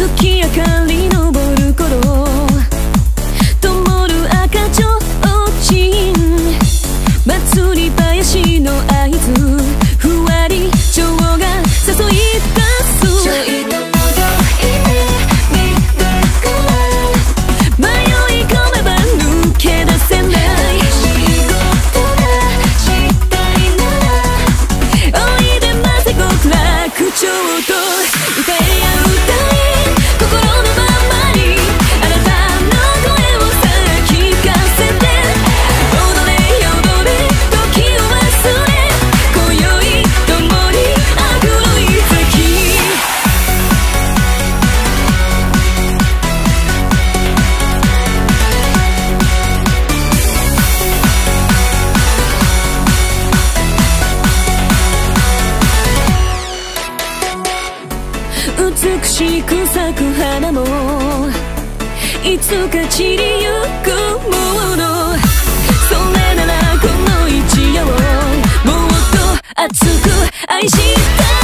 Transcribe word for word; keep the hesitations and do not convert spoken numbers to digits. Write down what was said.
月明かり昇る頃、灯る赤ちょうちん、祭り林の合図、ふわり蝶が誘い出す。ちょいと戻ってみてくれ、迷い込めば抜け出せない。仕事がしたいならおいでませ極楽鳥と歌えや歌え、心のままにあなたの声をさあ聞かせて、踊れ踊れ時を忘れ、今宵共にあぐろい咲美しく咲く花もいつか散りゆくもの、それならこの一夜をもっと熱く愛したい。